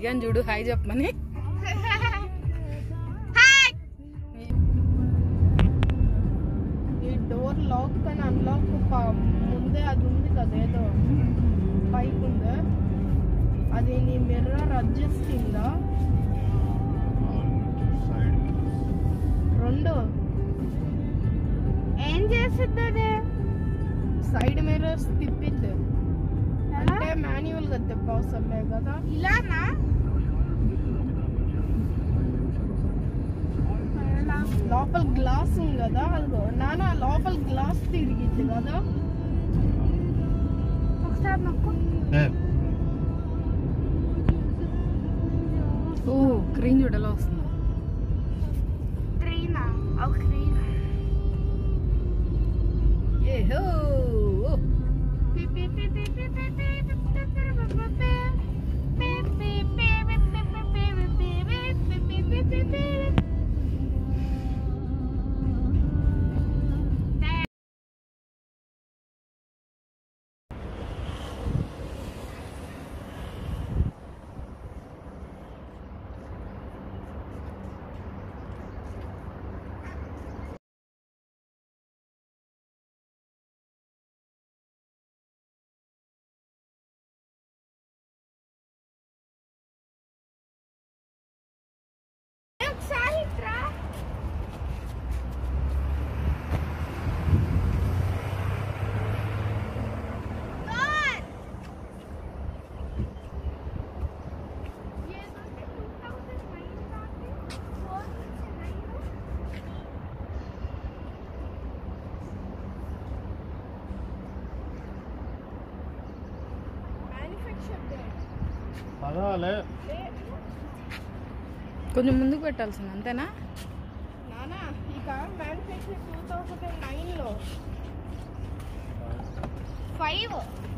అడిగాను చూడు హాయ్ చెప్పమని. ఈ డోర్ లాక్ అని అన్లాక్ ముందే అది ఉంది కదా ఏదో పైకి ఉంది, అది నీ మిర్రర్ అడ్జస్టింగ్ రెండు ఏం చేస్తుంది? సైడ్ మిర్రర్స్ తిప్పిద్ది అంటే మాన్యువల్ గా తిప్ప అవసరం లేదు కదా. ఇలానా? లోపల గ్లాస్ ఉంది కదా, అదిగో నాన్న లోపల గ్లాస్ తిరిగిద్ది కదా. ఒకసారి నొక్కు. ఓ క్రీమ్ చూడు ఎలా వస్తుంది. ట్రైనా? ఒక ట్రైన్. ఏహో ఒకసారి ట్రా. కొంచెం ముందుకు పెట్టాల్సింది అంతేనా? నానా ఈ కార్ మ్యానుఫ్యాక్చర్ 2009లో 5